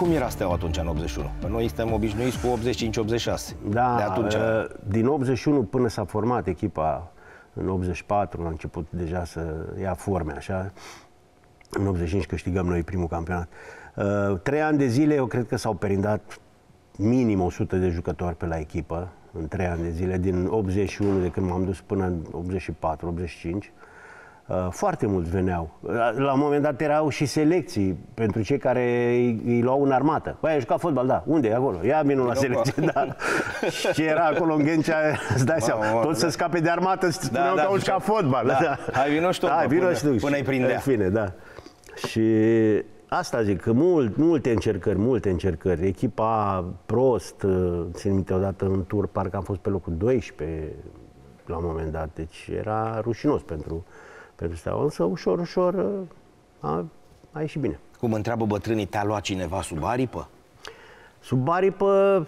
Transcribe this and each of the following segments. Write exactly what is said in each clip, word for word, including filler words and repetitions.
Cum era Steaua atunci, în optzeci și unu? Că noi suntem obișnuiți cu optzeci și cinci optzeci și șase. Da, de atunci... din optzeci și unu până s-a format echipa, în optzeci și patru a început deja să ia forme, așa. În optzeci și cinci câștigăm noi primul campionat. Trei ani de zile, eu cred că s-au perindat minim o sută de jucători pe la echipă, în trei ani de zile, din optzeci și unu, de când m-am dus până în optzeci și patru optzeci și cinci. Foarte mulți veneau. La un moment dat erau și selecții pentru cei care îi, îi luau în armată. Băi, ai jucat fotbal? Da. Unde e acolo? Ia vinul la selecție. Da. Și ce era acolo în Ghencea, îți dai seama. Tot să scape de armată, îți spuneau că au jucat fotbal. Da. Da. Hai vino și tu. Da, vino și tu. Până îi prindea. În fine, da. Și asta zic, că mult, multe încercări, multe încercări. Echipa prost, țin minte odată în tur, parcă am fost pe locul doisprezece la un moment dat. Deci era rușinos pentru... pentru Steaua, însă ușor, ușor a, a ieșit bine. Cum întreabă bătrânii, te-a luat cineva sub aripă? Sub aripă,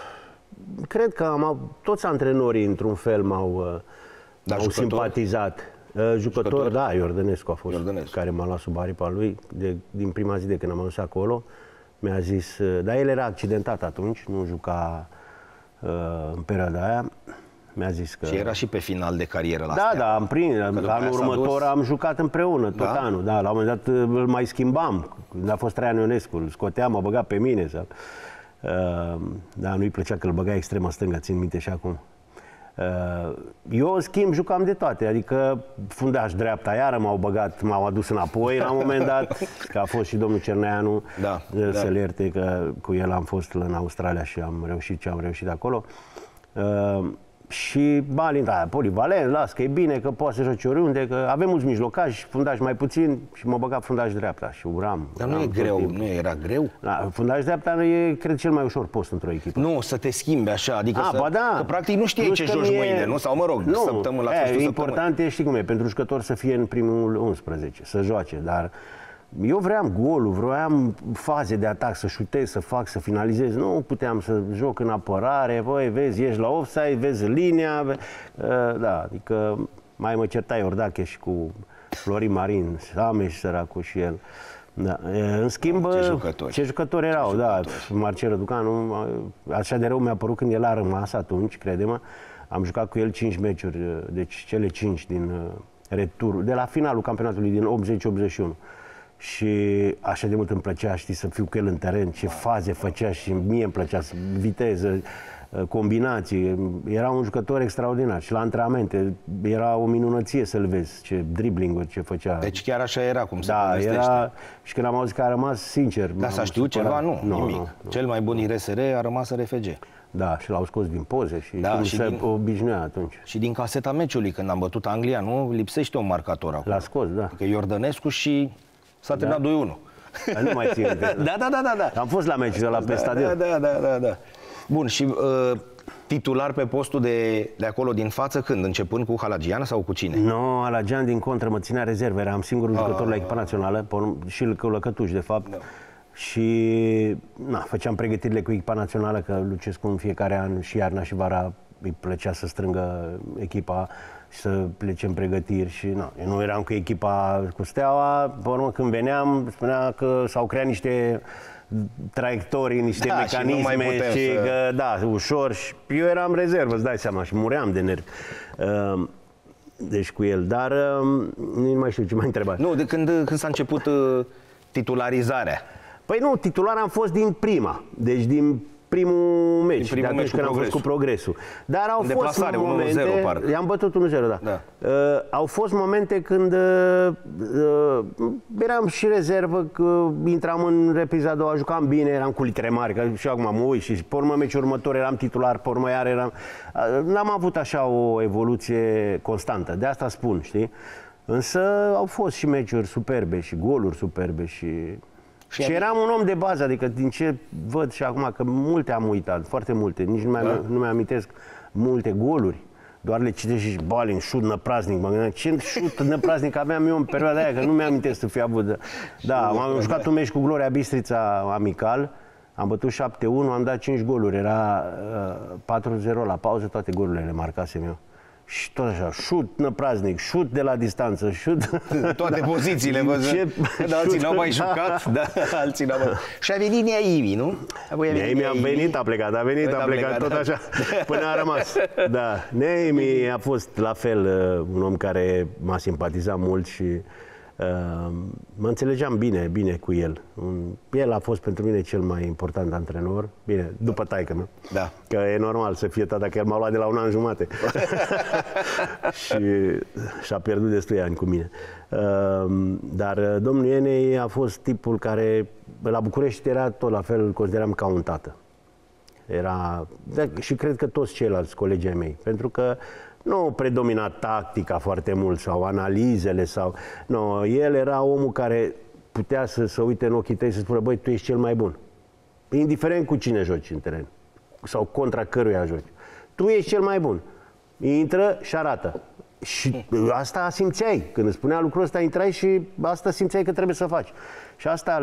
cred că am, toți antrenorii, într-un fel, m-au simpatizat. Jucător, jucător, da, Iordănescu a fost, Iordănescu. Care m-a luat sub aripa lui, de, din prima zi de când am ajuns acolo. Mi-a zis, dar el era accidentat atunci, nu juca uh, în perioada aia. Mi-a zis că... Și era și pe final de carieră la Da, Steaua. da, am prins. Anul următor am jucat împreună, tot da? anul. Da, la un moment dat îl mai schimbam. Când a fost Traian Ionescu, îl scoteam, mă băga pe mine. Sau... Uh, da, nu-i plăcea că îl băga extrema stângă, țin minte și acum. Uh, eu, în schimb, jucam de toate. Adică fundaș dreapta, iară m-au băgat, m-au adus înapoi la un moment dat, că a fost și domnul Cerneanu, da, să-l da. ierte, că cu el am fost în Australia și am reușit ce am reușit acolo. Uh, Și Balin, da, polivalent, las că e bine, că poate să joace oriunde, că avem mulți mijlocași, fundași mai puțin și mă băga fundaș dreapta și uram. Dar nu e greu, nu era greu? Da, fundaș dreapta e, cred, cel mai ușor post într-o echipă. Nu, să te schimbi așa, adică A, să, ba da. că practic nu știai nu ce joci e... mâine, nu? Sau mă rog, nu. săptămâna, la e, important e, știi cum e, pentru jucător să fie în primul unsprezece, să joace, dar eu vreau golul, vreau faze de atac, să șutez, să fac, să finalizez. Nu puteam să joc în apărare, băi, vezi, ești la offside, vezi linia. Da, adică mai mă certai Iordache și cu Florin Marin, Sameș, săracul și el. Da. În schimb, ce jucători, ce jucători erau, ce da. Jucători. Marcel Răducanu, așa de rău mi-a părut când el a rămas atunci, crede-mă. Am jucat cu el cinci meciuri, deci cele cinci din returul, de la finalul campionatului din optzeci optzeci și unu. Și așa de mult îmi plăcea, știi, să fiu cu el în teren, ce faze făcea și mie îmi plăcea, viteză, combinații. Era un jucător extraordinar și la antrenamente era o minunăție să-l vezi, ce dribbling-uri, ce făcea. Deci chiar așa era, cum se da, povestește. Era, și când am auzit că a rămas, sincer... Dar s-a știut ceva? Nu, nu nimic. Nu, nu. Cel mai bun I R S R a rămas în R F G. Da, și l-au scos din poze și, da, cum și se din... obișnuia atunci. Și din caseta meciului, când am bătut Anglia, nu? Lipsește un marcator acolo. L-a scos, da. Că Iordănescu și s-a terminat da. doi unu. Nu mai țin minte. Da, da, da, da, da. Am fost la meciul ăla pe da, stadion. Da, da, da, da, da. Bun, și uh, titular pe postul de, de acolo din față când? Începând cu Halagian sau cu cine? Nu, no, Halagian din contră mă ținea rezervă. Eram singurul jucător ah, la echipa națională, și cu Lăcătuș, de fapt. Da. Și na, făceam pregătirile cu echipa națională, că Lucescu în fiecare an, și iarna și vara, îi plăcea să strângă echipa și să plece în pregătiri și na, eu nu eram cu echipa cu Steaua, pe urmă când veneam spunea că s-au creat niște traiectorii, niște da, mecanisme și, și să... că da, ușor și eu eram rezervă, îți dai seama, și muream de nervi. Uh, deci cu el, dar uh, nu mai știu ce m-ai întrebat. Nu, de când, când s-a început uh, titularizarea. Păi nu, titular am fost din prima, deci din primul meci, din primul de atunci când am fost cu Progresul. Dar au fost momente, i-am bătut unu zero, da. da. Uh, au fost momente când uh, uh, eram și rezervă, că intram în repriza a doua, jucam bine, eram cu litere mari, că și acum mă uit și pe urmă meciul următor eram titular, pe urmă iar eram... Uh, n-am avut așa o evoluție constantă, de asta spun, știi? Însă au fost și meciuri superbe și goluri superbe și... Și, și eram un om de bază, adică din ce văd și acum, că multe am uitat, foarte multe, nici nu mi-am, da? nu mi-amintesc multe goluri, doar le citești și Balin, șut năpraznic, mă gândeam, ce șut năpraznic aveam eu în perioada aia, că nu mi-amintesc să fie avut. Da, am jucat un meci cu Gloria Bistrița amical, am bătut șapte unu, am dat cinci goluri, era uh, patru zero la pauză, toate golurile le marcasem eu. Și tot așa, șut năpraznic, șut de la distanță, șut... Toate da. pozițiile, văzut. Da, alții n-au mai jucat, da. da, alții n-au mai... Și a venit Neaimi, nu? Neaimi a venit, a plecat, a venit, a, a plecat, plecat tot da. așa, până a rămas. Da, Neaimi a fost la fel un om care m-a simpatizat mult și uh, mă înțelegeam bine, bine cu el. Un, el a fost pentru mine cel mai important antrenor, bine, după taică-mă. Da. Că e normal să fie tata, că el m-a luat de la un an jumate. și și-a pierdut destui ani cu mine. Uh, dar domnul Ienei a fost tipul care, la București era tot la fel, îl consideram ca un tată. Era, da, și cred că toți ceilalți colegii mei, pentru că nu predomina tactica foarte mult sau analizele sau... Nu, el era omul care putea să se uite în ochii tăi și să spună, băi, tu ești cel mai bun. Indiferent cu cine joci în teren sau contra căruia joci. Tu ești cel mai bun. Intră și arată. Și asta simțeai. Când îți spunea lucrul ăsta, intrai și asta simțeai că trebuie să faci. Și asta,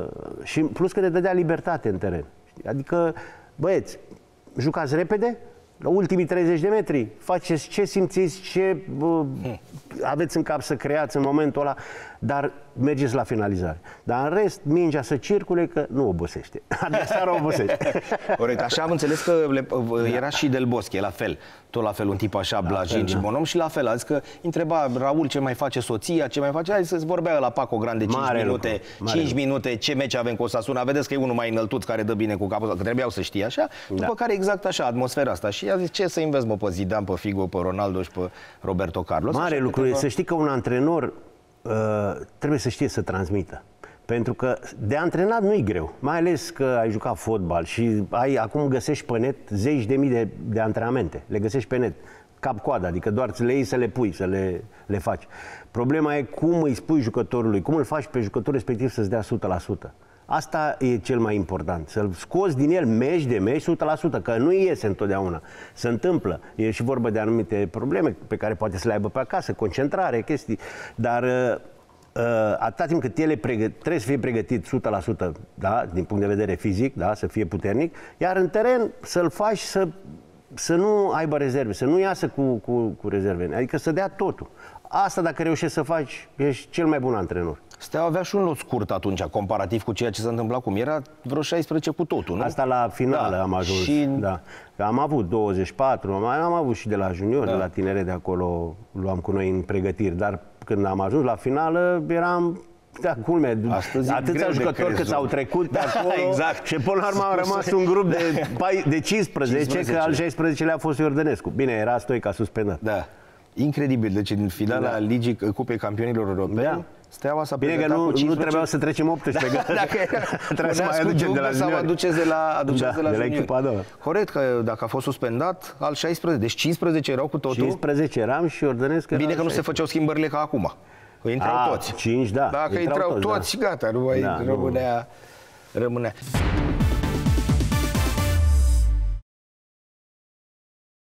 și plus că te dădea libertate în teren. Adică, băieți, jucați repede, la ultimii treizeci de metri, faceți ce simțiți, ce uh, aveți în cap să creați în momentul ăla, dar mergeți la finalizare. Dar în rest, mingea să circule, că nu obosește. Adversarul obosește. Corect. Așa am înțeles că le, era și Del Bosque, la fel. Tot la fel, un tip așa, blajin și bon om. Și la fel, a zis că întreba Raul ce mai face soția, ce mai face, hai să-ți vorbea la Paco Grande cinci minute, cinci minute, ce meci avem cu Osasuna. Vedeți că e unul mai înăltuț care dă bine cu capul, că trebuiau să știe așa. Da. După care exact așa, atmosfera asta. Și a zis, ce să înveți, mă, pe Zidane, pe Figo, pe Ronaldo și pe Roberto Carlos. Mare lucru. Câteva... Să știi că un antrenor uh, trebuie să știe să transmită. Pentru că de antrenat nu-i greu, mai ales că ai jucat fotbal și ai, acum găsești pe net zeci de mii de, de antrenamente, le găsești pe net, cap-coadă, adică doar să le iei să le pui, să le, le faci. Problema e cum îi spui jucătorului, cum îl faci pe jucătorul respectiv să-ți dea o sută la sută. Asta e cel mai important, să-l scoți din el meci de meci o sută la sută, că nu iese întotdeauna, se întâmplă. E și vorba de anumite probleme pe care poate să le aibă pe acasă, concentrare, chestii, dar... Uh, atâta timp cât el trebuie să fie pregătit o sută la sută, da, din punct de vedere fizic, da, să fie puternic, iar în teren să-l faci să, să nu aibă rezerve, să nu iasă cu, cu, cu rezerve, adică să dea totul. Asta dacă reușești să faci, ești cel mai bun antrenor. Steaua avea și un lot scurt atunci, comparativ cu ceea ce se întâmpla acum. Era vreo șaisprezece cu totul, nu? Asta la finală da. am ajuns. Și... Da. Am avut douăzeci și patru, am, am avut și de la junior, da. de la tineret de acolo, luam cu noi în pregătiri, dar când am ajuns la finală, eram... Da, culme, atâția jucători cât s-au trecut da, acolo exact. Și până la urmă a rămas un grup de, de cincisprezece, cincisprezece, că al șaisprezecelea a fost Iordănescu. Bine, era Stoica suspendat. Da. Incredibil, deci în finala da. Ligii Cupei Campionilor Europeni, da. Steaua s-a prezentat Bine că nu, cu cincisprezece... nu trebuiau să trecem optsprezece, da, dacă trebuia să mai aducem de la junior. Sau aduceți de la, aduceți da, de la, de la echipa a doua. Corect, că dacă a fost suspendat, al șaisprezece, deci cincisprezece erau cu totul. cincisprezece eram și Iordănescu. Bine că nu se făceau schimbările ca acum. Că intrau a, toți. cinci, da. Dacă intrau, intrau toți, toți da. gata, nu mai rămânea, rămânea.